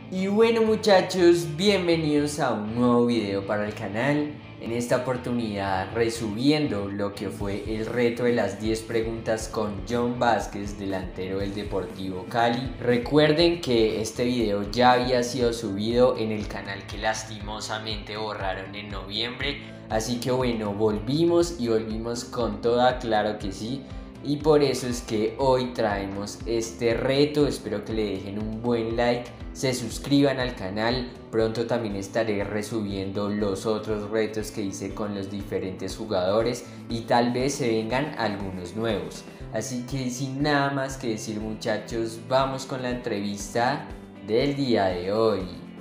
Y bueno muchachos, bienvenidos a un nuevo video para el canal. En esta oportunidad resubiendo lo que fue el reto de las 10 preguntas con John Vázquez, delantero del Deportivo Cali. Recuerden que este video ya había sido subido en el canal que lastimosamente borraron en noviembre. Así que bueno, volvimos con toda, claro que sí. Y por eso es que hoy traemos este reto. Espero que le dejen un buen like, se suscriban al canal. Pronto también estaré resubiendo los otros retos que hice con los diferentes jugadores y tal vez se vengan algunos nuevos. Así que sin nada más que decir muchachos, vamos con la entrevista del día de hoy.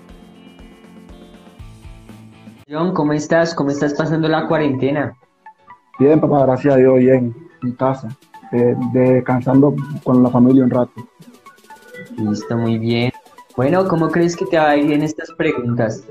John, ¿cómo estás? ¿Cómo estás pasando la cuarentena? Bien, papá, gracias a Dios, bien, en casa, descansando con la familia un rato. Listo, muy bien. Bueno, ¿cómo crees que te va a ir en estas preguntas?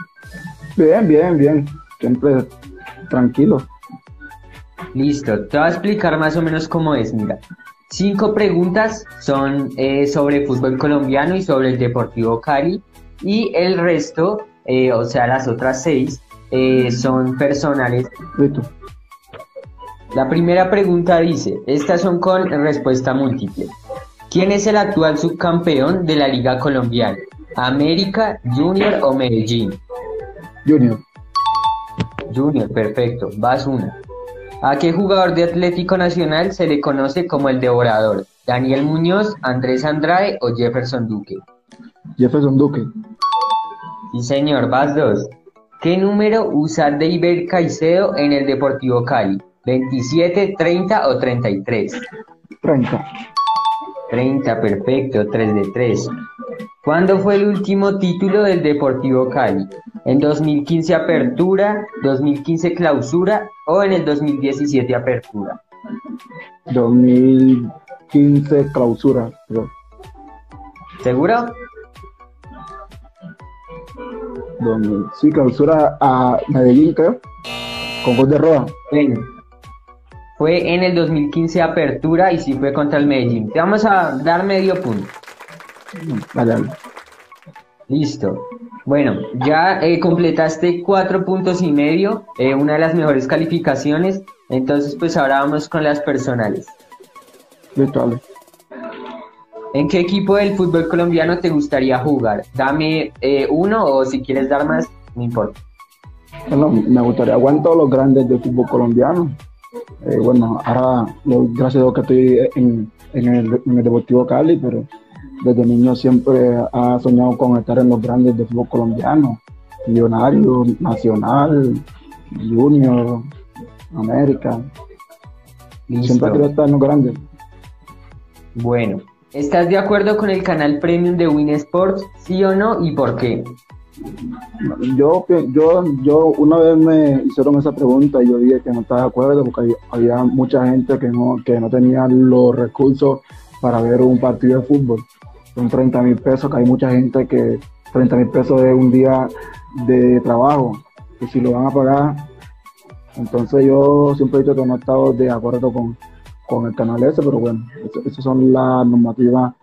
Bien, siempre tranquilo. Listo, te voy a explicar más o menos cómo es, mira. 5 preguntas son sobre fútbol colombiano y sobre el Deportivo Cali y el resto, o sea, las otras 6 son personales. Listo. La primera pregunta dice, estas son con respuesta múltiple. ¿Quién es el actual subcampeón de la Liga Colombiana? ¿América, Junior o Medellín? Junior. Junior, perfecto, vas una. ¿A qué jugador de Atlético Nacional se le conoce como el Devorador? ¿Daniel Muñoz, Andrés Andrade o Jefferson Duque? Jefferson Duque. Sí, señor, vas 2. ¿Qué número usa David Caicedo en el Deportivo Cali? ¿27, 30 o 33? 30. 30, perfecto, 3 de 3. ¿Cuándo fue el último título del Deportivo Cali? ¿En 2015 Apertura, 2015 Clausura o en el 2017 Apertura? 2015 Clausura. ¿Seguro? Sí, Clausura a Medellín, creo, con gol de Roa. Bueno, fue en el 2015 Apertura y sí fue contra el Medellín. Te vamos a dar medio punto. Dale. Listo. Bueno, ya completaste 4 puntos y medio, una de las mejores calificaciones. Entonces, pues ahora vamos con las personales. Listo, dale. ¿En qué equipo del fútbol colombiano te gustaría jugar? Dame uno o si quieres dar más, no importa. Bueno, me gustaría jugar todos los grandes del fútbol colombiano. Bueno, ahora, gracias a Dios que estoy en el Deportivo Cali, pero desde niño siempre ha soñado con estar en los grandes del fútbol colombiano. Millonario, Nacional, Junior, América. Listo. Siempre quiero estar en los grandes. Bueno, ¿estás de acuerdo con el canal Premium de Win Sports? ¿Sí o no? ¿Y por qué? Yo una vez me hicieron esa pregunta y yo dije que no estaba de acuerdo porque había mucha gente que no tenía los recursos para ver un partido de fútbol. Son 30,000 pesos, que hay mucha gente que 30,000 pesos es un día de trabajo y si lo van a pagar, entonces yo siempre he dicho que no he estado de acuerdo con el canal ese, pero bueno, esas son las normativas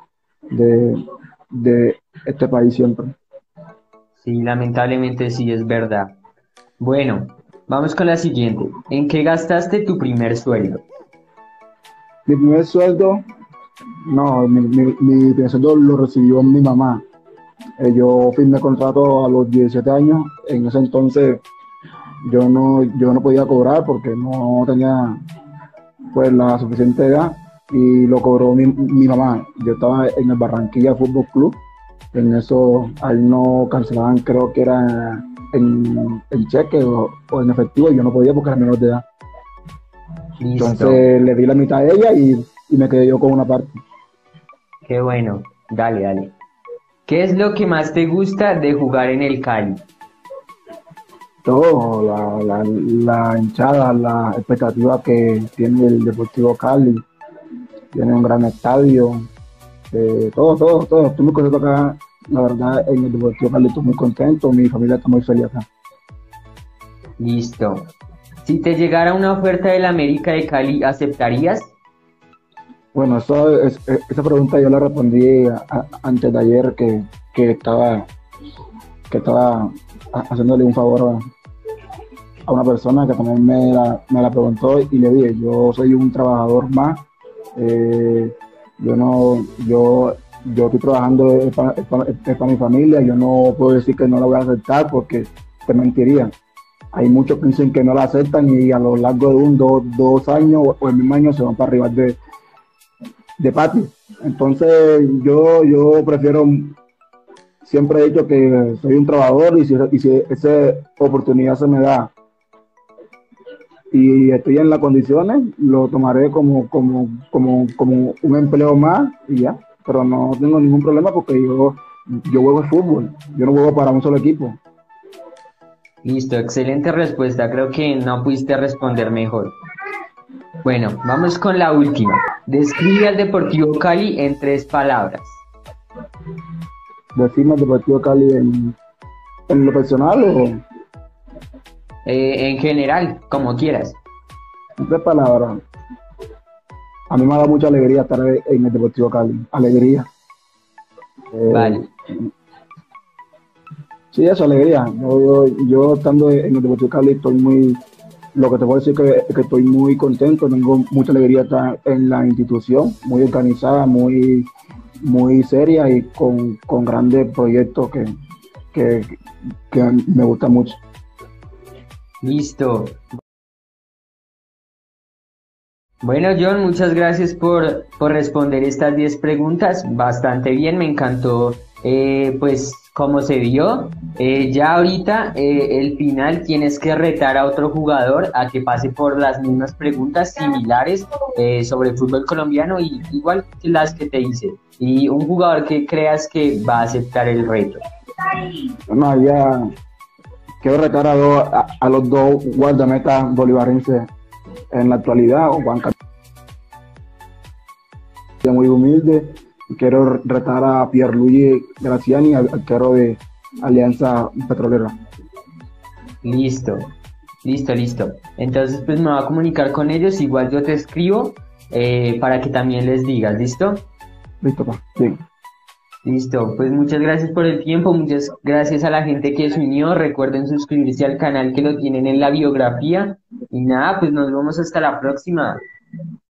de este país siempre. Sí, lamentablemente sí es verdad. Bueno, vamos con la siguiente. ¿En qué gastaste tu primer sueldo? Mi primer sueldo, no, mi primer sueldo lo recibió mi mamá. Yo firmé contrato a los 17 años. En ese entonces yo no podía cobrar porque no tenía pues la suficiente edad y lo cobró mi mamá. Yo estaba en el Barranquilla Fútbol Club. En eso ahí no cancelaban, creo que era en cheque o en efectivo, y yo no podía porque era menor de edad. Listo. Entonces le di la mitad a ella y me quedé yo con una parte. Qué bueno. Dale. ¿Qué es lo que más te gusta de jugar en el Cali? Todo, la hinchada, la expectativa que tiene el Deportivo Cali, tiene un gran estadio, todo. Estoy muy contento acá, la verdad, en el Deportivo Cali estoy muy contento, mi familia está muy feliz acá. Listo. Si te llegara una oferta del América de Cali, ¿aceptarías? Bueno, esa pregunta yo la respondí antes de ayer que estaba, que estaba haciéndole un favor a una persona que también me la preguntó y le dije, yo soy un trabajador más, eh, yo no, yo estoy trabajando es para mi familia, yo no puedo decir que no la voy a aceptar porque te mentiría. Hay muchos que dicen que no la aceptan y a lo largo de dos años o el mismo año se van para arriba de patio. Entonces yo prefiero, siempre he dicho que soy un trabajador y si esa oportunidad se me da y estoy en las condiciones, lo tomaré como un empleo más y ya. Pero no tengo ningún problema porque yo juego fútbol, yo no juego para un solo equipo. Listo, excelente respuesta. Creo que no pudiste responder mejor. Bueno, vamos con la última. Describe al Deportivo Cali en 3 palabras. Decimos Deportivo Cali en lo personal o En general, como quieras. en 3 palabras. A mí me da mucha alegría estar en el Deportivo Cali. Alegría. Eh, Vale. sí, eso, alegría. Yo estando en el Deportivo Cali estoy muy, lo que te puedo decir que estoy muy contento, tengo mucha alegría estar en la institución, muy organizada, muy seria y con grandes proyectos que, que me gustan mucho. Listo. Bueno, John, muchas gracias por responder estas 10 preguntas. Bastante bien, me encantó, pues, cómo se dio. Ya ahorita, el final, tienes que retar a otro jugador a que pase por las mismas preguntas similares sobre fútbol colombiano, y igual que las que te hice. Y un jugador que creas que va a aceptar el reto. No, ya quiero retar a los dos guardametas bolivarenses en la actualidad, Juan Carlos muy humilde. Quiero retar a Pierluigi Graziani, arquero de Alianza Petrolera. Listo, listo. Entonces, pues me voy a comunicar con ellos. Igual yo te escribo para que también les digas, ¿listo? Listo, pa. Bien. Listo, pues muchas gracias por el tiempo, muchas gracias a la gente que se unió. Recuerden suscribirse al canal que lo tienen en la biografía. Y nada, pues nos vemos hasta la próxima.